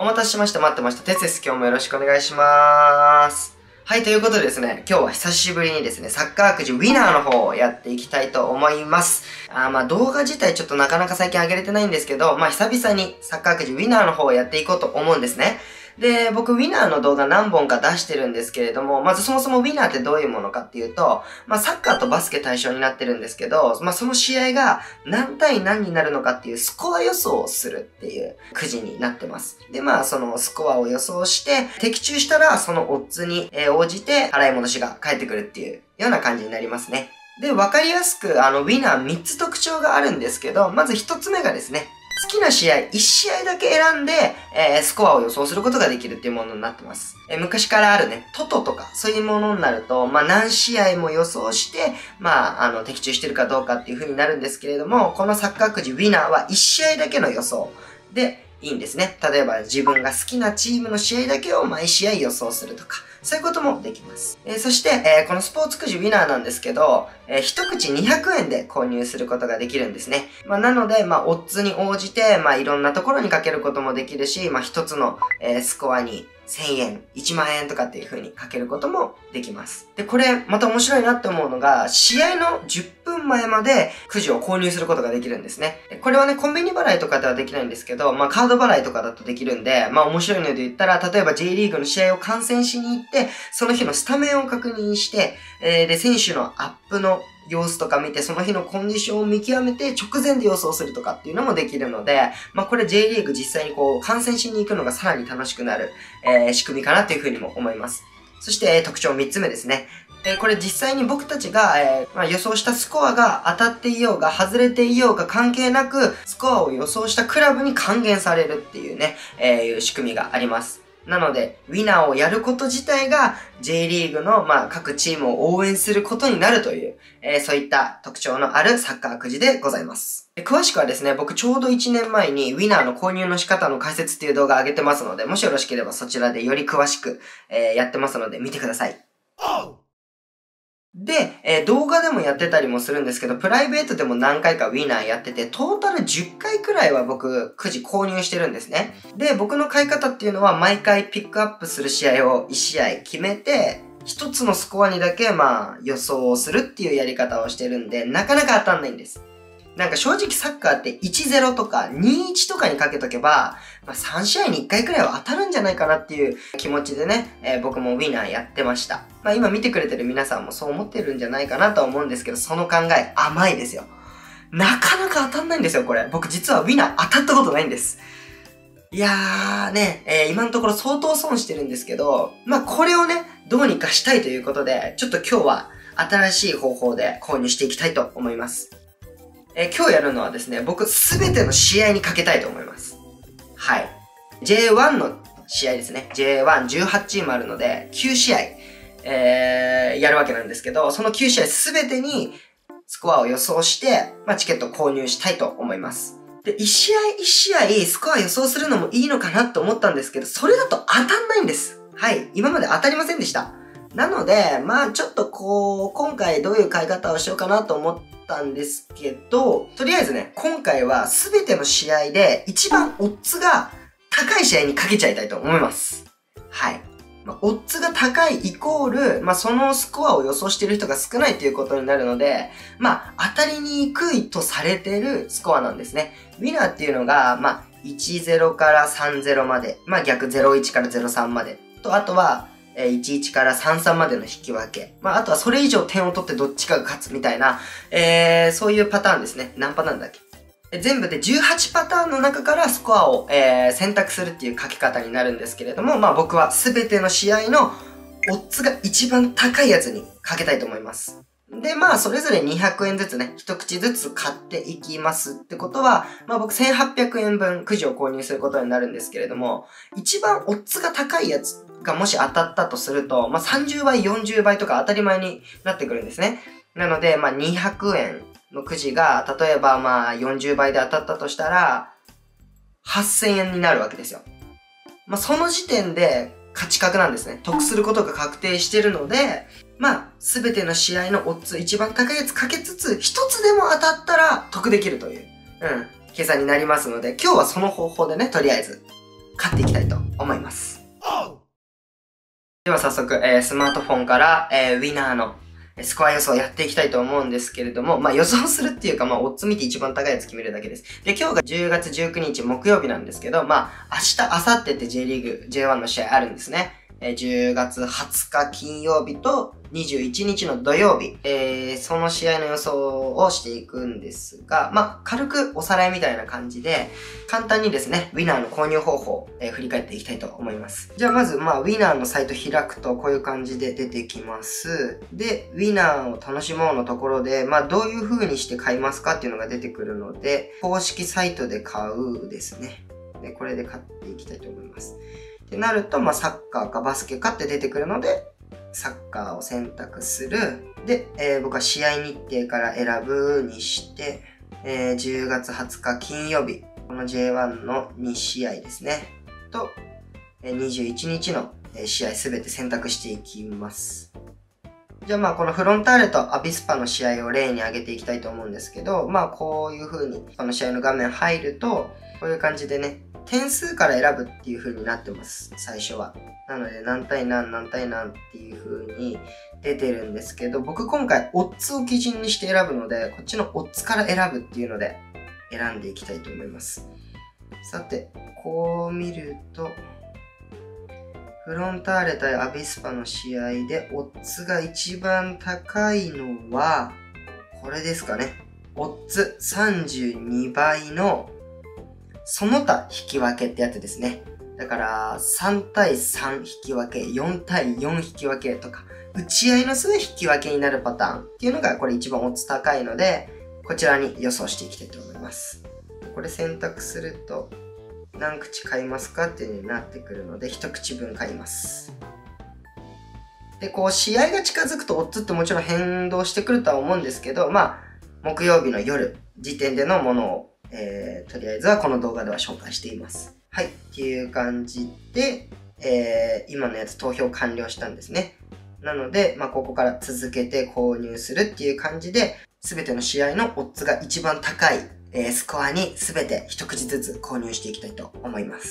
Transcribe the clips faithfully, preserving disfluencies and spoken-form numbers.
お待たせしました。待ってました。てつです。今日もよろしくお願いしまーす。はい、ということでですね、今日は久しぶりにですね、サッカーくじウィナーの方をやっていきたいと思います。あーまあ動画自体ちょっとなかなか最近上げれてないんですけど、まあ久々にサッカーくじウィナーの方をやっていこうと思うんですね。で、僕ウィナーの動画何本か出してるんですけれども、まずそもそもウィナーってどういうものかっていうと、まあサッカーとバスケ対象になってるんですけど、まあその試合が何対何になるのかっていうスコア予想をするっていうくじになってます。で、まあそのスコアを予想して、的中したらそのオッズに応じて払い戻しが返ってくるっていうような感じになりますね。で、わかりやすくあのウィナーみっつ特徴があるんですけど、まずひとつめがですね、好きな試合、いち試合だけ選んで、えー、スコアを予想することができるっていうものになってます。えー、昔からあるね、トトとか、そういうものになると、まあ、何試合も予想して、まあ、あの、的中してるかどうかっていう風になるんですけれども、このサッカーくじウィナーはいち試合だけの予想でいいんですね。例えば自分が好きなチームの試合だけを毎試合予想するとか、そういうこともできます。えー、そして、えー、このスポーツくじウィナーなんですけど、えー、一口にひゃくえんで購入することができるんですね。まあ、なので、まあ、オッズに応じて、まあ、いろんなところにかけることもできるし、まあ、一つの、えー、スコアにせんえん、いちまんえんとかっていう風にかけることもできます。で、これ、また面白いなって思うのが、試合のじゅっぷんまえまでくじを購入することができるんですね。これはね、コンビニ払いとかではできないんですけど、まあ、カード払いとかだとできるんで、まあ、面白いので言ったら、例えば J リーグの試合を観戦しに行って、その日のスタメンを確認して、えー、で、選手のアップの様子とか見て、その日のコンディションを見極めて直前で予想するとかっていうのもできるので、まあこれ J リーグ実際にこう観戦しに行くのがさらに楽しくなる、えー、仕組みかなというふうにも思います。そして、えー、特徴みっつめですね。えー、これ実際に僕たちが、えーまあ、予想したスコアが当たっていようが外れていようが関係なく、スコアを予想したクラブに還元されるっていうね、えー、いう仕組みがあります。なので、ウィナーをやること自体が J リーグの、まあ、各チームを応援することになるという、えー、そういった特徴のあるサッカーくじでございます。詳しくはですね、僕ちょうどいちねんまえにウィナーの購入の仕方の解説っていう動画上げてますので、もしよろしければそちらでより詳しく、えー、やってますので見てください。で、えー、動画でもやってたりもするんですけど、プライベートでも何回かウィナーやってて、トータルじゅっかいくらいは僕、くじ購入してるんですね。で、僕の買い方っていうのは、毎回ピックアップする試合をいち試合決めて、一つのスコアにだけ、まあ、予想をするっていうやり方をしてるんで、なかなか当たんないんです。なんか正直サッカーっていちたいゼロとかにたいいちとかにかけとけば、まあ、さん試合にいっかいくらいは当たるんじゃないかなっていう気持ちでね、えー、僕もウィナーやってました。まあ今見てくれてる皆さんもそう思ってるんじゃないかなとは思うんですけど、その考え甘いですよ。なかなか当たんないんですよ、これ。僕実はウィナー当たったことないんです。いやーね、えー、今のところ相当損してるんですけど、まあこれをね、どうにかしたいということで、ちょっと今日は新しい方法で購入していきたいと思います。えー、今日やるのはですね、僕すべての試合にかけたいと思います。はい。ジェイワン の試合ですね。ジェイワンじゅうはち チームあるので、きゅう試合、えー、やるわけなんですけど、そのきゅう試合すべてにスコアを予想して、まあ、チケットを購入したいと思います。で、いち試合いち試合スコア予想するのもいいのかなと思ったんですけど、それだと当たんないんです。はい。今まで当たりませんでした。なので、まあちょっとこう、今回どういう買い方をしようかなと思ったんですけど、とりあえずね、今回は全ての試合で一番オッズが高い試合にかけちゃいたいと思います。はい。まあ、オッズが高いイコール、まあそのスコアを予想している人が少ないということになるので、まあ当たりにくいとされているスコアなんですね。ウィナーっていうのが、まあいちたいゼロからさんたいゼロまで、まあ逆ゼロたいいちからゼロたいさんまで、とあとは、いちたいいちからさんたいさんまでの引き分け。まあ、あとはそれ以上点を取ってどっちかが勝つみたいな、えー、そういうパターンですね。何パターンだっけ？全部でじゅうはちパターンの中からスコアを、えー、選択するっていう書き方になるんですけれども、まあ僕は全ての試合のオッズが一番高いやつにかけたいと思います。で、まあ、それぞれにひゃくえんずつね、一口ずつ買っていきますってことは、まあ僕せんはっぴゃくえんぶんくじを購入することになるんですけれども、一番オッズが高いやつがもし当たったとすると、まあさんじゅうばい、よんじゅうばいとか当たり前になってくるんですね。なので、まあにひゃくえんのくじが、例えばまあよんじゅうばいで当たったとしたら、はっせんえんになるわけですよ。まあその時点で勝ち確なんですね。得することが確定してるので、まあ、すべての試合のオッズ一番高いやつかけつつ、一つでも当たったら得できるという、うん、計算になりますので、今日はその方法でね、とりあえず勝っていきたいと思います。では早速、えー、スマートフォンから、えー、ウィナーのスコア予想をやっていきたいと思うんですけれども、まあ予想するっていうか、まあオッズ見て一番高いやつ決めるだけです。で、今日がじゅうがつじゅうくにち木曜日なんですけど、まあ明日、明後日って J リーグ、ジェイワン の試合あるんですね。えー、じゅうがつはつか金曜日とにじゅういちにちの土曜日、えー、その試合の予想をしていくんですが、まあ軽くおさらいみたいな感じで、簡単にですね、ウィナーの購入方法を、えー、振り返っていきたいと思います。じゃあまず、まあウィナーのサイト開くとこういう感じで出てきます。で、ウィナーを楽しもうのところで、まあどういう風にして買いますかっていうのが出てくるので、公式サイトで買うですね。で、これで買っていきたいと思います。ってなると、まあ、サッカーかバスケかって出てくるので、サッカーを選択する。で、えー、僕は試合日程から選ぶにして、えー、じゅうがつはつか金曜日、この ジェイワン のにしあいですね。と、えー、にじゅういちにちの試合すべて選択していきます。じゃあまあこのフロンターレとアビスパの試合を例に挙げていきたいと思うんですけど、まあこういう風にこの試合の画面入ると、こういう感じでね、点数から選ぶっていう風になってます、最初は。なので、何対何、何対何っていう風に出てるんですけど、僕今回、オッズを基準にして選ぶので、こっちのオッズから選ぶっていうので、選んでいきたいと思います。さて、こう見ると、フロンターレ対アビスパの試合で、オッズが一番高いのは、これですかね。オッズさんじゅうにばいの、その他引き分けってやつですね。だから、さんたいさん引き分け、よんたいよん引き分けとか、打ち合いの数引き分けになるパターンっていうのがこれ一番オッズ高いので、こちらに予想していきたいと思います。これ選択すると、何口買いますかっていう風になってくるので、一口分買います。で、こう、試合が近づくとオッズってもちろん変動してくるとは思うんですけど、まあ、木曜日の夜時点でのものをえー、とりあえずはこの動画では紹介しています。はい。っていう感じで、えー、今のやつ投票完了したんですね。なので、まあ、ここから続けて購入するっていう感じで、すべての試合のオッズが一番高い、えー、スコアにすべて一口ずつ購入していきたいと思います。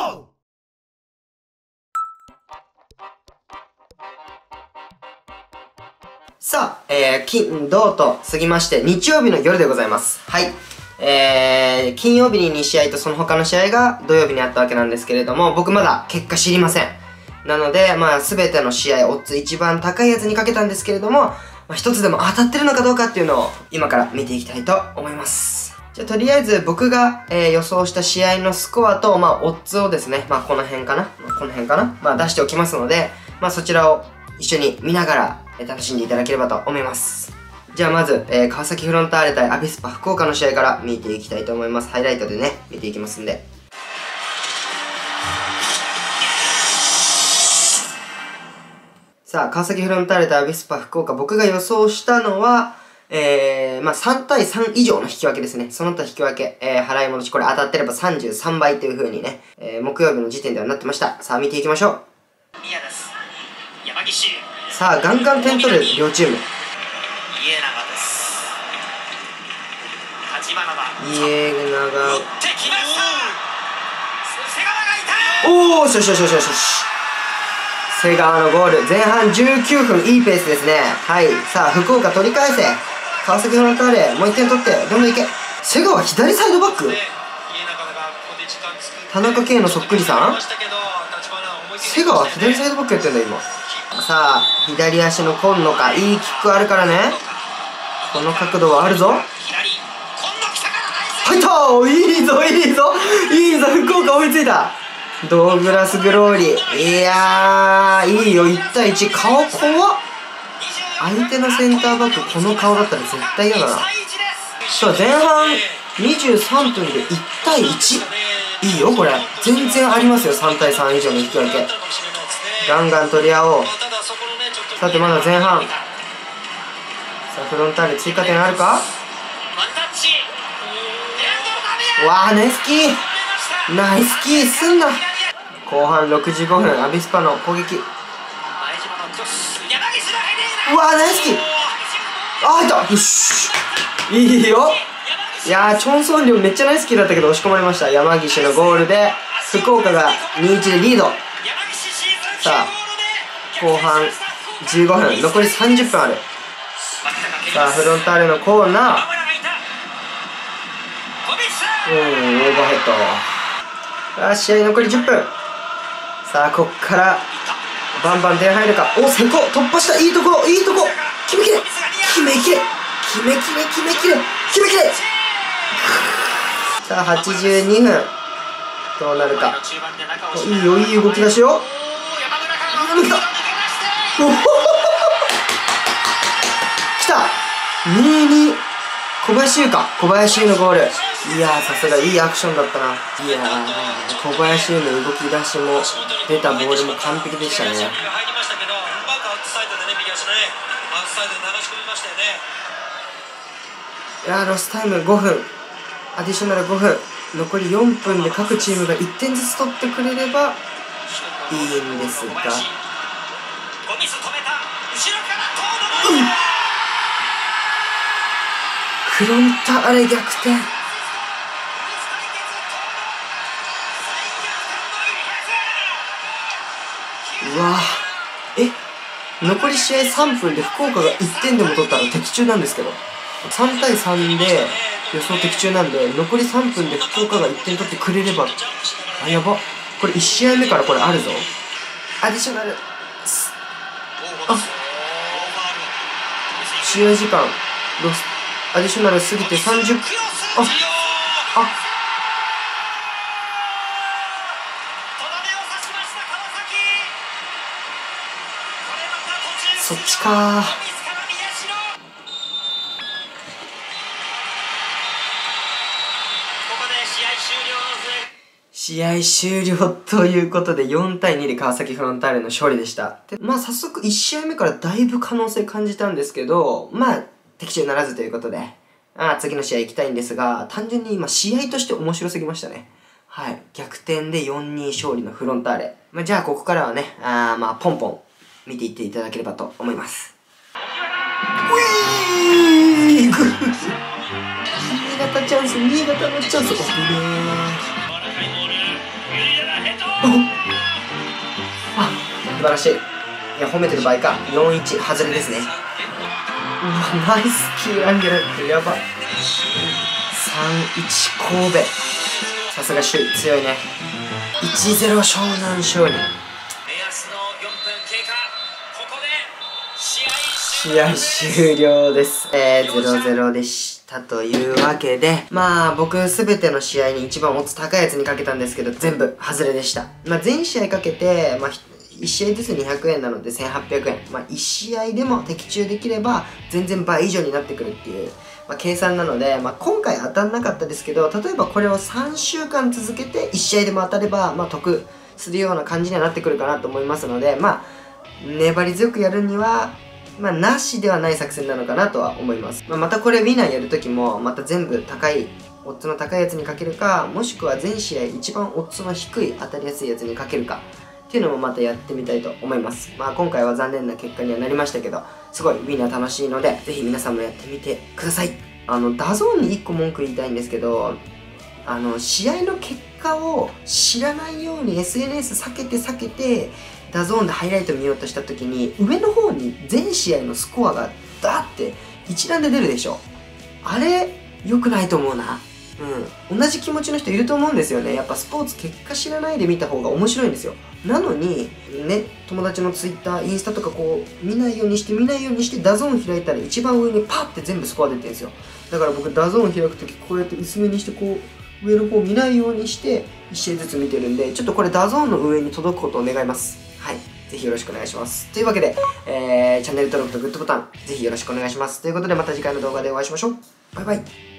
さあ、えー、金、土と過ぎまして、日曜日の夜でございます。はい。えー、金曜日ににしあいとその他の試合が土曜日にあったわけなんですけれども、僕まだ結果知りません。なので、まあ、すべての試合、オッズ一番高いやつにかけたんですけれども、まあ、一つでも当たってるのかどうかっていうのを今から見ていきたいと思います。じゃあ、とりあえず僕が、えー、予想した試合のスコアと、まあ、オッズをですね、まあ、この辺かな、まあ、この辺かな、まあ、出しておきますので、まあ、そちらを一緒に見ながら、えー、楽しんでいただければと思います。じゃあまず、えー、川崎フロンターレ対アビスパ福岡の試合から見ていきたいと思います。ハイライトでね、見ていきますんで。さあ、川崎フロンターレ対アビスパ福岡、僕が予想したのは、えー、まあさんたいさん以上の引き分けですね。その他引き分け、えー、払い戻し、これ当たってればさんじゅうさんばいという風にね、えー、木曜日の時点ではなってました。さあ、見ていきましょう。宮です。山岸。さあ、ガンガン点取る両チーム。家長です。立花だ。家長。打ってきました。瀬川がいた。おお、よしよしよしよしよし。瀬川のゴール、前半じゅうきゅうふん、いいペースですね。はい。さあ、福岡取り返せ。川崎フロンターレ、もういってん取って、どんどんいけ。瀬川左サイドバック。田中圭のそっくりさん。瀬川左サイドバックやってんだ、今。さあ、左足の今野か。いいキックあるからね。この角度はあるぞ。入ったー、いいぞいいぞいいぞ、福岡追いついた。ドーグラスグローリー。いやー、いいよ、いちたいいち。顔怖っ。相手のセンターバック、この顔だったら絶対嫌だな。さあ、前半にじゅうさんぷんでいちたいいち。いいよ、これ。全然ありますよ、さんたいさん以上の引き分け。ガンガン取り合おう。さて、まだ前半。さあ、フロンターレ追加点あるか。わあ、ナイスキーナイスキーすんな。後半ろくじゅうごふん、アビスパの攻撃。うわあ、ナイスキー。あー、入った。よし、いいよ。いやー、チョンソンリョンめっちゃナイスキーだったけど押し込まれました。山岸のゴールで福岡が にたいいち でリード。さあ後半じゅうごふん、残りさんじゅっぷんある。さあフロンターレのコーナー、うん、オーバーヘッド。さあ試合残りじゅっぷん。さあこっからバンバン点入るか。お、瀬古突破した。いいところ、いいとこ、決めきれ決めきれ決めきれ決めきれ決めきれ。さあはちじゅうにふん、どうなるか。いいよ、いい動き出しよ。来た来た。にたいに、小林優香、小林優のゴール。いやー、さすがいいアクションだったな。いやー、小林優の動き出しも出たボールも完璧でしたね。いやー、ロスタイムごふん、アディショナルごふん、残りよんぷんで各チームがいってんずつ取ってくれればいいんですが、うん、フロンターレ逆転。うわー、え、残り試合さんぷんで福岡がいってんでも取ったら的中なんですけど、さんたいさんで予想的中なんで、残りさんぷんで福岡がいってん取ってくれれば、あ、やば、これいち試合目からこれあるぞ。アディショナル、あ、試合時間ロス、アディショナル過ぎてさんじゅう、ああそっちかー。試合終了ということでよんたいにで川崎フロンターレの勝利でした。で、まあ早速いち試合目からだいぶ可能性感じたんですけど、まあ的中ならずということで、あ次の試合行きたいんですが、単純に今試合として面白すぎましたね。はい。逆転でよんたいに勝利のフロンターレ。まあ、じゃあここからはね、あまあポンポン見ていっていただければと思います。ウィーグ新潟チャンス、新潟のチャンス。おっあ、素晴らしい。いや、褒めてる場合か。よんたいいち、外れですね。うわ、ナイスキーランゲラって、やば。さんたいいち神戸。さすが首位、強いね。いちたいゼロ湘南勝利。試合終了です。えー、ゼロたいゼロでした。というわけで、まあ僕すべての試合に一番オッズ高いやつにかけたんですけど、全部外れでした。まあ全試合かけて、まあいち試合ずつにひゃくえんなのでせんはっぴゃくえん。まあいち試合でも的中できれば全然倍以上になってくるっていう、まあ、計算なので、まあ今回当たんなかったですけど、例えばこれをさんしゅうかん続けていち試合でも当たれば、まあ得するような感じにはなってくるかなと思いますので、まあ粘り強くやるには、まあ、なしではない作戦なのかなとは思います。まあ、またこれウィナーやるときも、また全部高い、オッズの高いやつにかけるか、もしくは全試合一番オッズの低い当たりやすいやつにかけるか、っていうのもまたやってみたいと思います。まあ今回は残念な結果にはなりましたけど、すごいウィナー楽しいので、ぜひ皆さんもやってみてください。あの、ダゾーンにいっこ文句言いたいんですけど、あの、試合の結果を知らないように エスエヌエス 避けて避けて、ダゾーンでハイライト見ようとした時に上の方に全試合のスコアがダーって一覧で出るでしょ。あれ良くないと思うな。うん、同じ気持ちの人いると思うんですよね。やっぱスポーツ結果知らないで見た方が面白いんですよ。なのにね、友達のツイッター、インスタとかこう見ないようにして見ないようにしてダゾーン開いたら一番上にパッて全部スコア出てるんですよ。だから僕ダゾーン開く時こうやって薄めにしてこう上の方見ないようにしていち試合ずつ見てるんで、ちょっとこれダゾーンの上に届くことを願います。はい。ぜひよろしくお願いします。というわけで、えー、チャンネル登録とグッドボタン、ぜひよろしくお願いします。ということで、また次回の動画でお会いしましょう。バイバイ。